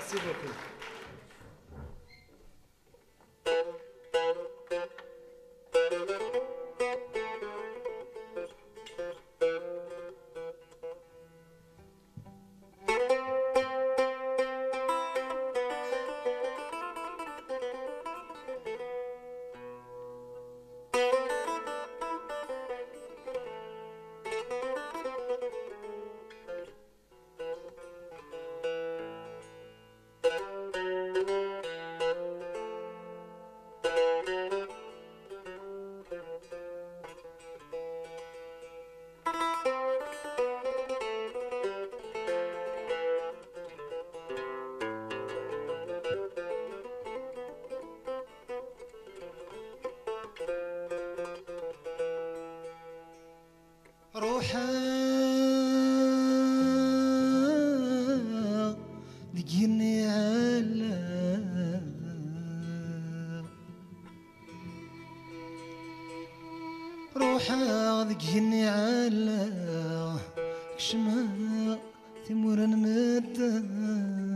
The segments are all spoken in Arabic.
Merci beaucoup. روحا دقيني على روحا دقيني على كشما ثمور المدان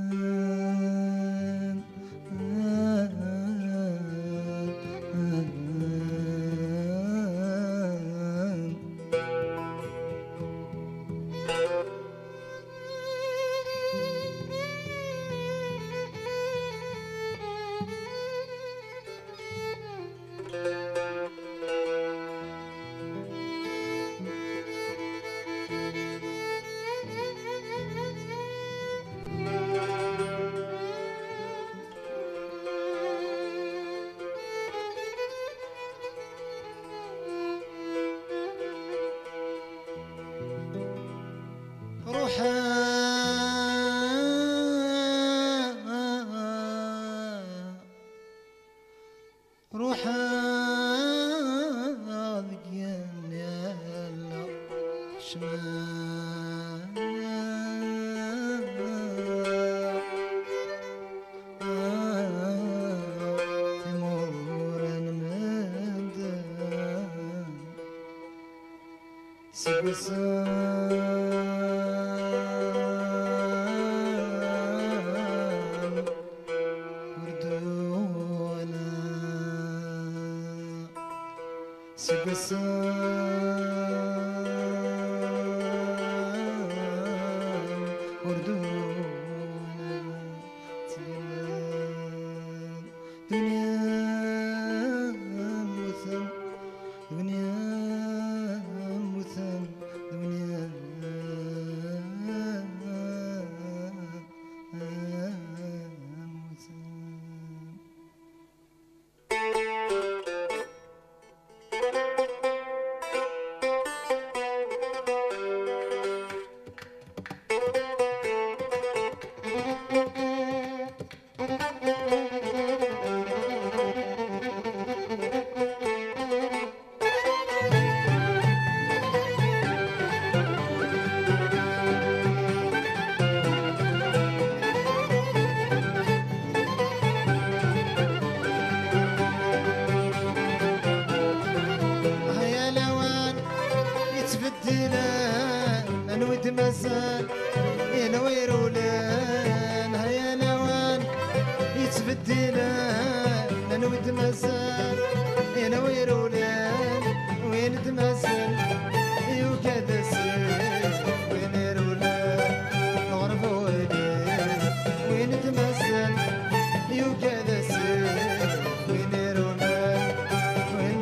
روحا ذقيني على شمال ثمور المدان سبسان وردونا سبسان وردونا تلمان دنيا مثل دنيا مثل دنيا مثل نود مسان ينوير ولان هيا نوان يتبدلان نود مسان ينوير ولان وين تمثل يوكاد السيف وين يرولان غرب ولان وين تمثل يوكاد السيف وين يرولان وين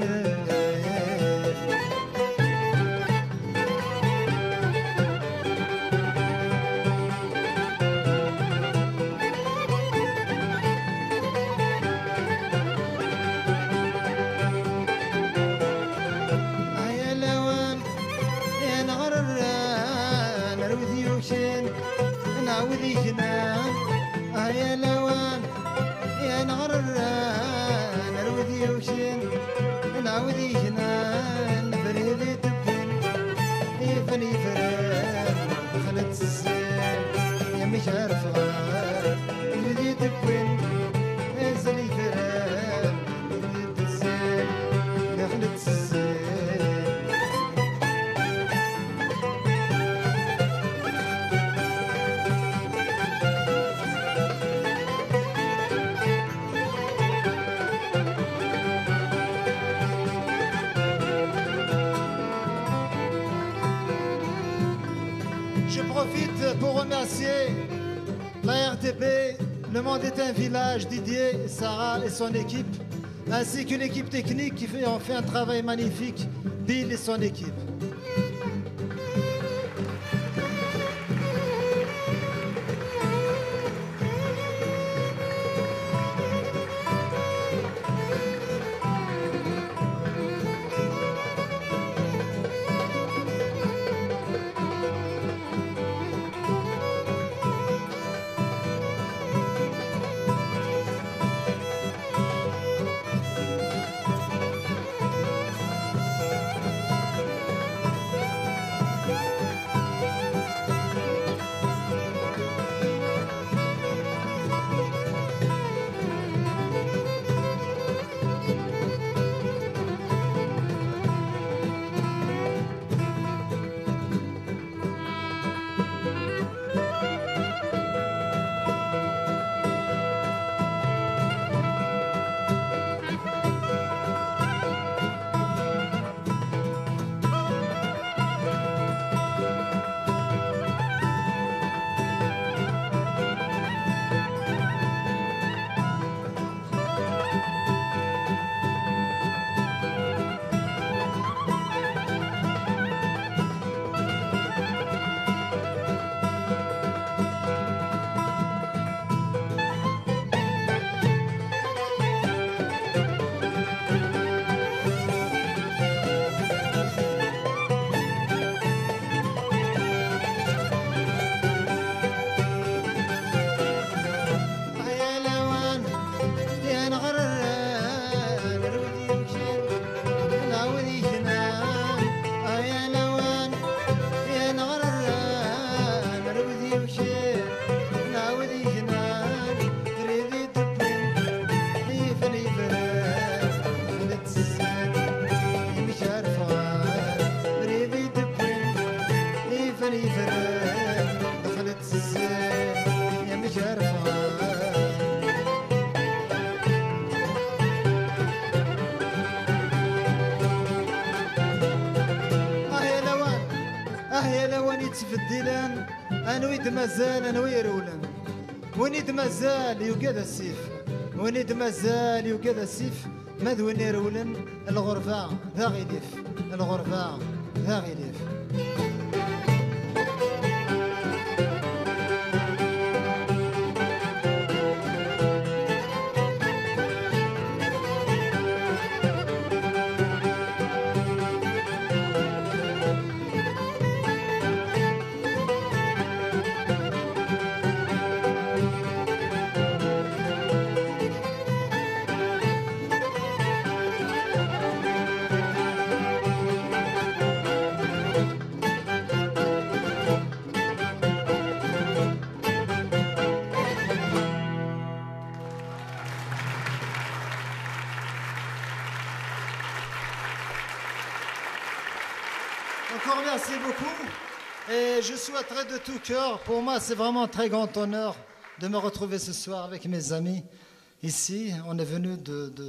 نعوذي جنان هيا لوان يا نهر الران نعوذي وشين نعوذي جنان فريدي تبين يفني فران خلت السين يا مش عارف غار فريدي تبين يزلي فران فريدي السين يا خلت السين Je profite pour remercier la RTP. Le Monde est un village, Didier, Sarah et son équipe, ainsi que l'équipe technique qui ont fait un travail magnifique, Bill et son équipe. تفديلان انويد مازال انوير ولان ونيد مازال يوقد السيف ونيد مازال يوقد السيف ماذ ونير ولن الغرفة ذا غيليف الغرفة ذا غيليف. Encore merci beaucoup et je souhaiterais de tout cœur, pour moi c'est vraiment un très grand honneur de me retrouver ce soir avec mes amis ici. On est venus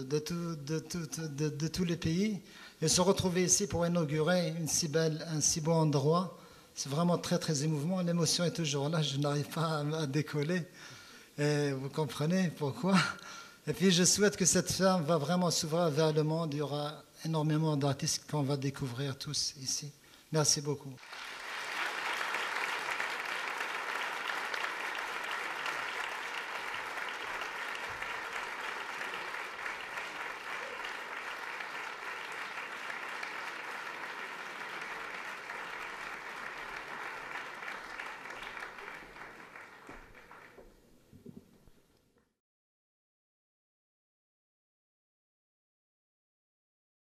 de tous les pays et se retrouver ici pour inaugurer un si beau endroit. C'est vraiment très très émouvant, l'émotion est toujours là, je n'arrive pas à décoller et vous comprenez pourquoi. Et puis je souhaite que cette ferme va vraiment s'ouvrir vers le monde, il y aura énormément d'artistes qu'on va découvrir tous ici. Merci beaucoup.